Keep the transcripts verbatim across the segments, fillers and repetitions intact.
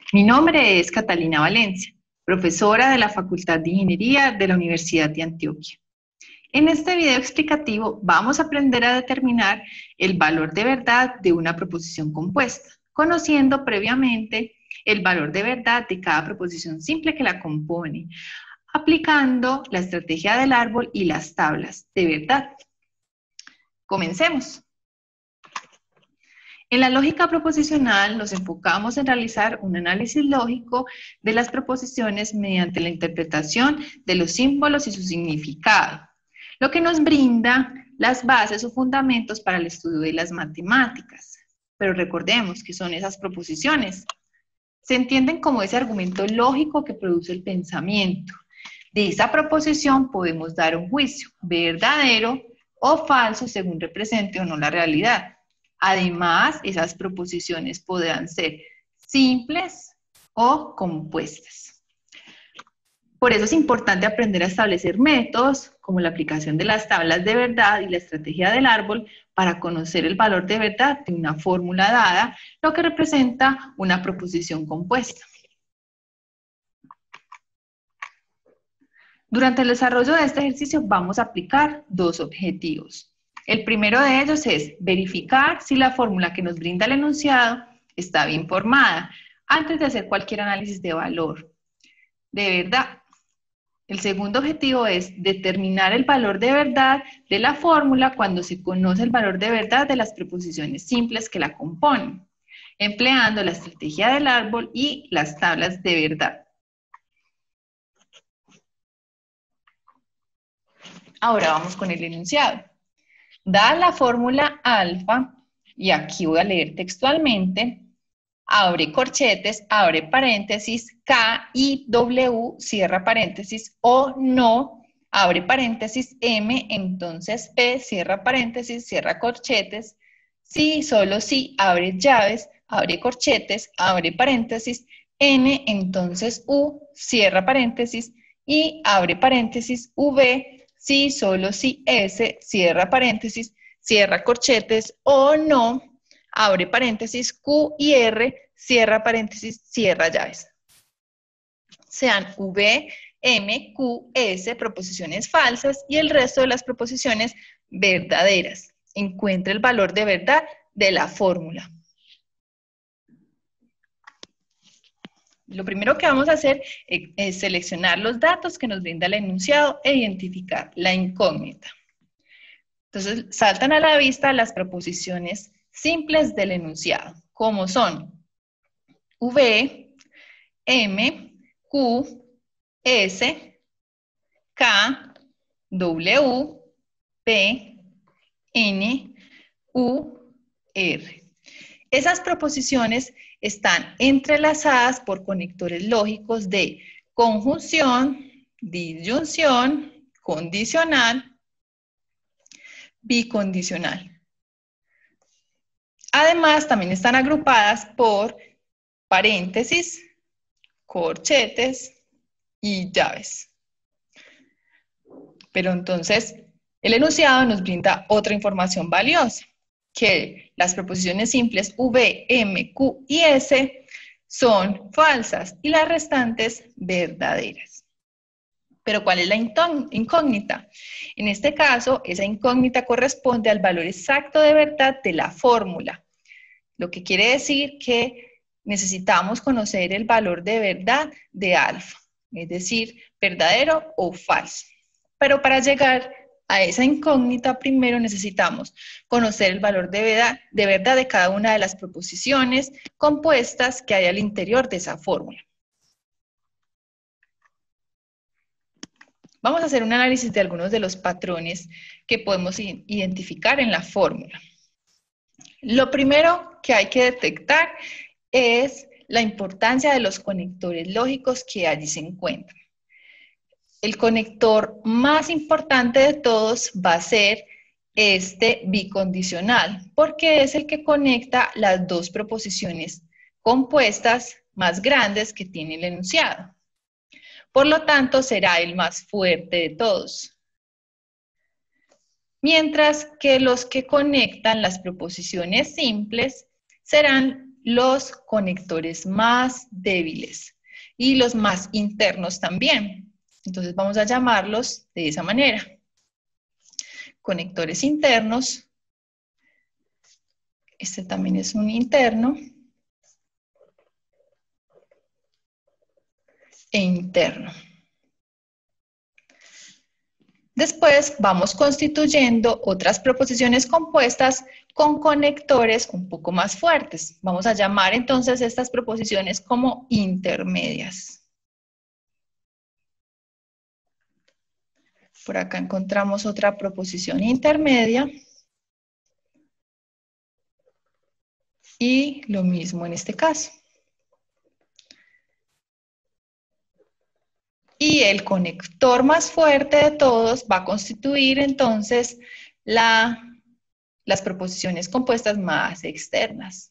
Mi nombre es Catalina Valencia, profesora de la Facultad de Ingeniería de la Universidad de Antioquia. En este video explicativo vamos a aprender a determinar el valor de verdad de una proposición compuesta, conociendo previamente el valor de verdad de cada proposición simple que la compone, aplicando la estrategia del árbol y las tablas de verdad. Comencemos. En la lógica proposicional nos enfocamos en realizar un análisis lógico de las proposiciones mediante la interpretación de los símbolos y su significado, lo que nos brinda las bases o fundamentos para el estudio de las matemáticas. Pero recordemos que son esas proposiciones. Se entienden como ese argumento lógico que produce el pensamiento. De esa proposición podemos dar un juicio verdadero o falso según represente o no la realidad. Además, esas proposiciones podrán ser simples o compuestas. Por eso es importante aprender a establecer métodos, como la aplicación de las tablas de verdad y la estrategia del árbol, para conocer el valor de verdad de una fórmula dada, lo que representa una proposición compuesta. Durante el desarrollo de este ejercicio vamos a aplicar dos objetivos. El primero de ellos es verificar si la fórmula que nos brinda el enunciado está bien formada, antes de hacer cualquier análisis de valor de verdad. El segundo objetivo es determinar el valor de verdad de la fórmula cuando se conoce el valor de verdad de las proposiciones simples que la componen, empleando la estrategia del árbol y las tablas de verdad. Ahora vamos con el enunciado. Da la fórmula alfa, y aquí voy a leer textualmente, abre corchetes, abre paréntesis, K, I, W, cierra paréntesis, O, no, abre paréntesis, M, entonces P, cierra paréntesis, cierra corchetes, sí, solo sí, abre llaves, abre corchetes, abre paréntesis, N, entonces U, cierra paréntesis, y abre paréntesis, V, sí, solo sí, S, cierra paréntesis, cierra corchetes, O, no, abre paréntesis, Q y R, cierra paréntesis, cierra llaves. Sean V, M, Q, S, proposiciones falsas, y el resto de las proposiciones verdaderas. Encuentre el valor de verdad de la fórmula. Lo primero que vamos a hacer es seleccionar los datos que nos brinda el enunciado e identificar la incógnita. Entonces, saltan a la vista las proposiciones simples del enunciado, como son V, M, Q, S, K, W, P, N, U, R. Esas proposiciones están entrelazadas por conectores lógicos de conjunción, disyunción, condicional, bicondicional. Además, también están agrupadas por paréntesis, corchetes y llaves. Pero entonces, el enunciado nos brinda otra información valiosa, que las proposiciones simples V, M, Q y S son falsas y las restantes verdaderas. Pero ¿cuál es la incógnita? En este caso, esa incógnita corresponde al valor exacto de verdad de la fórmula, lo que quiere decir que necesitamos conocer el valor de verdad de alfa, es decir, verdadero o falso. Pero para llegar a esa incógnita, primero necesitamos conocer el valor de verdad, de verdad de cada una de las proposiciones compuestas que hay al interior de esa fórmula. Vamos a hacer un análisis de algunos de los patrones que podemos identificar en la fórmula. Lo primero que hay que detectar es la importancia de los conectores lógicos que allí se encuentran. El conector más importante de todos va a ser este bicondicional, porque es el que conecta las dos proposiciones compuestas más grandes que tiene el enunciado. Por lo tanto, será el más fuerte de todos. Mientras que los que conectan las proposiciones simples serán los conectores más débiles y los más internos también. Entonces vamos a llamarlos de esa manera. Conectores internos. Este también es un interno. E interno. Después vamos constituyendo otras proposiciones compuestas con conectores un poco más fuertes. Vamos a llamar entonces estas proposiciones como intermedias. Por acá encontramos otra proposición intermedia. Y lo mismo en este caso. Y el conector más fuerte de todos va a constituir entonces la, las proposiciones compuestas más externas.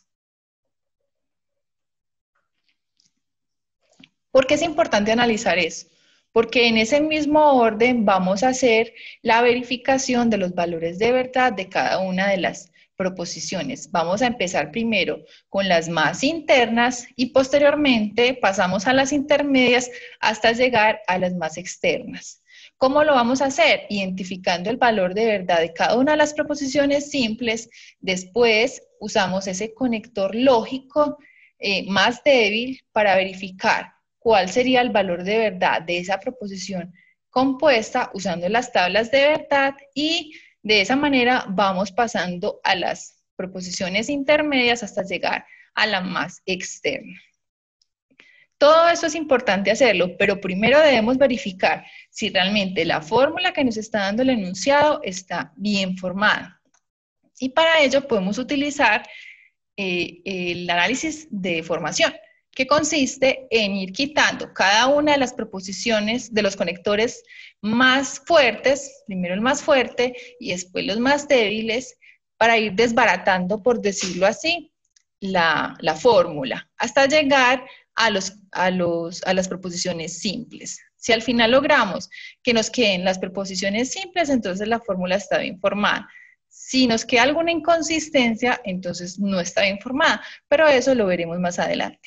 ¿Por qué es importante analizar eso? Porque en ese mismo orden vamos a hacer la verificación de los valores de verdad de cada una de las proposiciones. Vamos a empezar primero con las más internas y posteriormente pasamos a las intermedias hasta llegar a las más externas. ¿Cómo lo vamos a hacer? Identificando el valor de verdad de cada una de las proposiciones simples. Después usamos ese conector lógico eh, más débil para verificar cuál sería el valor de verdad de esa proposición compuesta usando las tablas de verdad, y de esa manera vamos pasando a las proposiciones intermedias hasta llegar a la más externa. Todo eso es importante hacerlo, pero primero debemos verificar si realmente la fórmula que nos está dando el enunciado está bien formada. Y para ello podemos utilizar eh, el análisis de formación, que consiste en ir quitando cada una de las proposiciones de los conectores más fuertes, primero el más fuerte y después los más débiles, para ir desbaratando, por decirlo así, la, la fórmula, hasta llegar a, los, a, los, a las proposiciones simples. Si al final logramos que nos queden las proposiciones simples, entonces la fórmula está bien formada. Si nos queda alguna inconsistencia, entonces no está bien formada, pero eso lo veremos más adelante.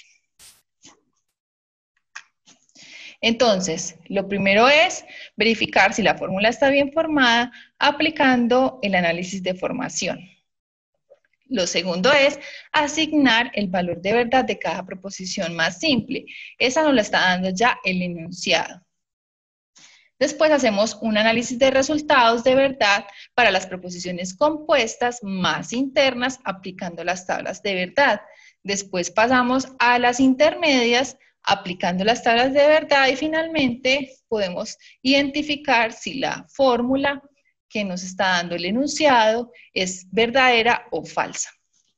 Entonces, lo primero es verificar si la fórmula está bien formada aplicando el análisis de formación. Lo segundo es asignar el valor de verdad de cada proposición más simple. Esa nos la está dando ya el enunciado. Después hacemos un análisis de resultados de verdad para las proposiciones compuestas más internas aplicando las tablas de verdad. Después pasamos a las intermedias aplicando las tablas de verdad y finalmente podemos identificar si la fórmula que nos está dando el enunciado es verdadera o falsa.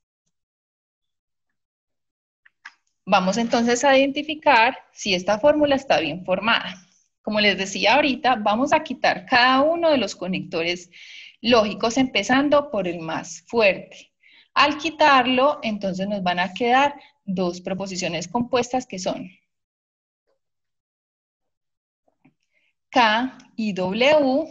Vamos entonces a identificar si esta fórmula está bien formada. Como les decía ahorita, vamos a quitar cada uno de los conectores lógicos empezando por el más fuerte. Al quitarlo, entonces nos van a quedar dos proposiciones compuestas que son K y W,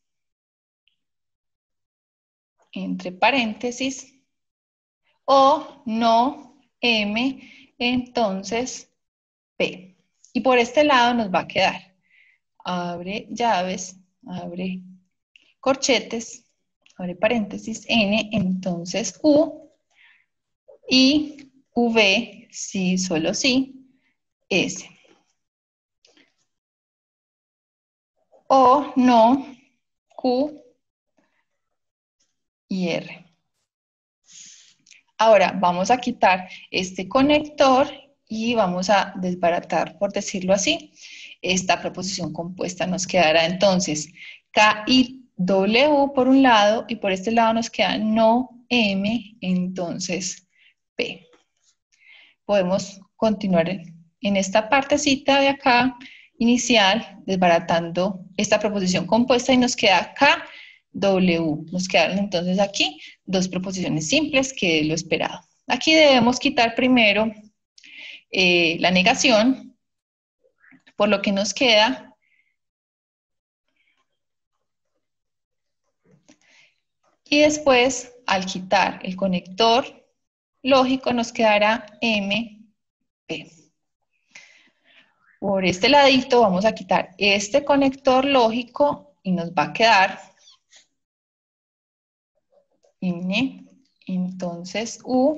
entre paréntesis, o no M, entonces P. Y por este lado nos va a quedar, abre llaves, abre corchetes, abre paréntesis, N, entonces U, y V, sí, solo sí, S. O, no, Q y R. Ahora vamos a quitar este conector y vamos a desbaratar, por decirlo así. Esta proposición compuesta nos quedará entonces K y W por un lado y por este lado nos queda no M, entonces P. Podemos continuar en esta partecita de acá inicial desbaratando esta proposición compuesta y nos queda K, W. Nos quedaron entonces aquí dos proposiciones simples, que es lo esperado. Aquí debemos quitar primero eh, la negación, por lo que nos queda y después, al quitar el conector lógico nos quedará M P. Por este ladito vamos a quitar este conector lógico y nos va a quedar N, entonces U,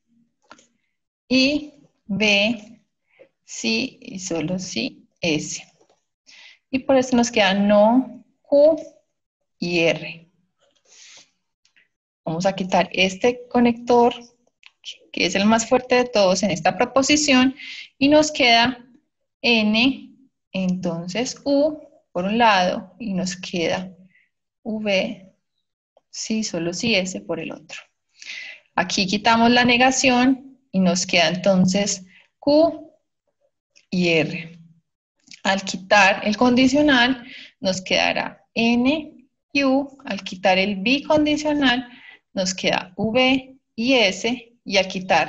y B, sí y solo sí, S. Y por eso nos queda no, Q y R. Vamos a quitar este conector, que es el más fuerte de todos en esta proposición, y nos queda N, entonces U por un lado, y nos queda V, sí, solo sí, S por el otro. Aquí quitamos la negación y nos queda entonces Q y R. Al quitar el condicional nos quedará N y U. Al quitar el bicondicional nos queda V y S. Y al quitar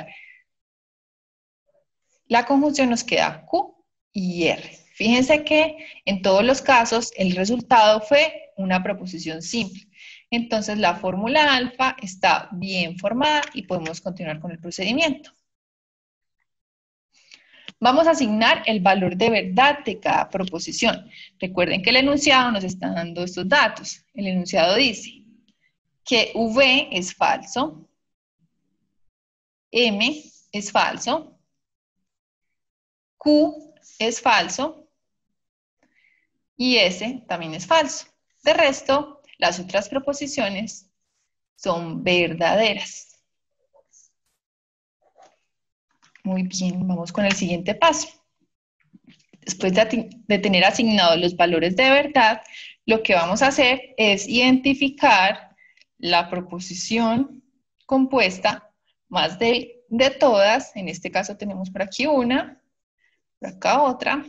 la conjunción nos queda Q y R. Fíjense que en todos los casos el resultado fue una proposición simple. Entonces la fórmula alfa está bien formada y podemos continuar con el procedimiento. Vamos a asignar el valor de verdad de cada proposición. Recuerden que el enunciado nos está dando estos datos. El enunciado dice que V es falso, M es falso, Q es falso y S también es falso. De resto, las otras proposiciones son verdaderas. Muy bien, vamos con el siguiente paso. Después de, de tener asignados los valores de verdad, lo que vamos a hacer es identificar la proposición compuesta más débil de todas. En este caso tenemos por aquí una, por acá otra.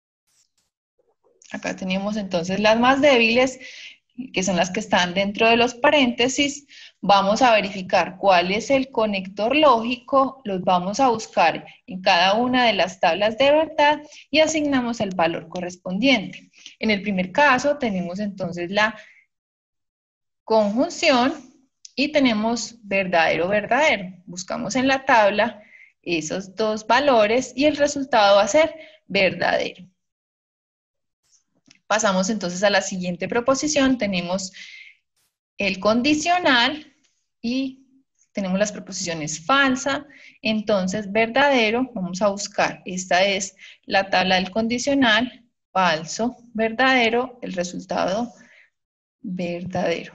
Acá tenemos entonces las más débiles, que son las que están dentro de los paréntesis. Vamos a verificar cuál es el conector lógico, los vamos a buscar en cada una de las tablas de verdad y asignamos el valor correspondiente. En el primer caso tenemos entonces la conjunción y tenemos verdadero, verdadero. Buscamos en la tabla esos dos valores y el resultado va a ser verdadero. Pasamos entonces a la siguiente proposición, tenemos el condicional y tenemos las proposiciones falsa, entonces verdadero, vamos a buscar, esta es la tabla del condicional, falso, verdadero, el resultado verdadero.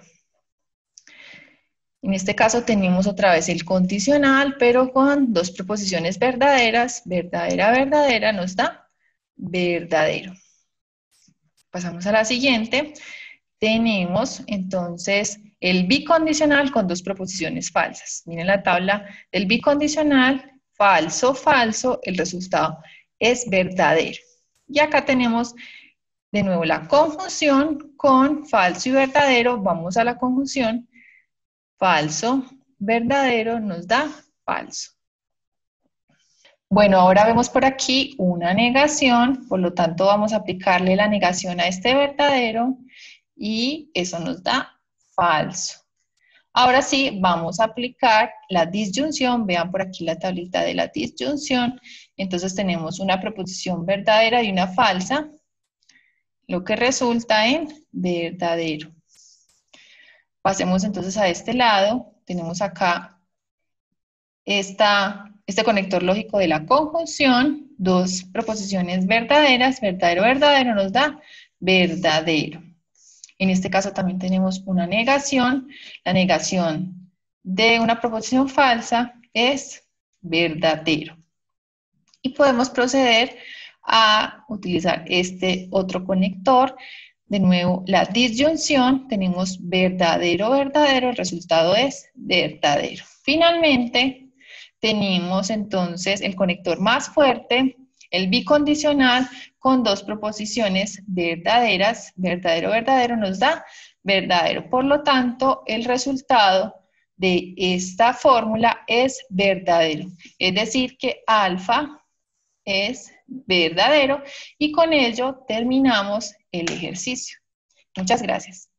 En este caso tenemos otra vez el condicional, pero con dos proposiciones verdaderas, verdadera, verdadera, nos da verdadero. Pasamos a la siguiente. Tenemos entonces el bicondicional con dos proposiciones falsas. Miren la tabla del bicondicional, falso, falso, el resultado es verdadero. Y acá tenemos de nuevo la conjunción con falso y verdadero. Vamos a la conjunción. Falso, verdadero nos da falso. Bueno, ahora vemos por aquí una negación, por lo tanto vamos a aplicarle la negación a este verdadero y eso nos da falso. Ahora sí, vamos a aplicar la disyunción, vean por aquí la tablita de la disyunción, entonces tenemos una proposición verdadera y una falsa, lo que resulta en verdadero. Pasemos entonces a este lado, tenemos acá esta... Este conector lógico de la conjunción, dos proposiciones verdaderas, verdadero, verdadero, nos da verdadero. En este caso también tenemos una negación. La negación de una proposición falsa es verdadero. Y podemos proceder a utilizar este otro conector. De nuevo, la disyunción, tenemos verdadero, verdadero, el resultado es verdadero. Finalmente, tenemos entonces el conector más fuerte, el bicondicional, con dos proposiciones verdaderas, verdadero, verdadero, nos da verdadero. Por lo tanto, el resultado de esta fórmula es verdadero. Es decir, que alfa es verdadero y con ello terminamos el ejercicio. Muchas gracias.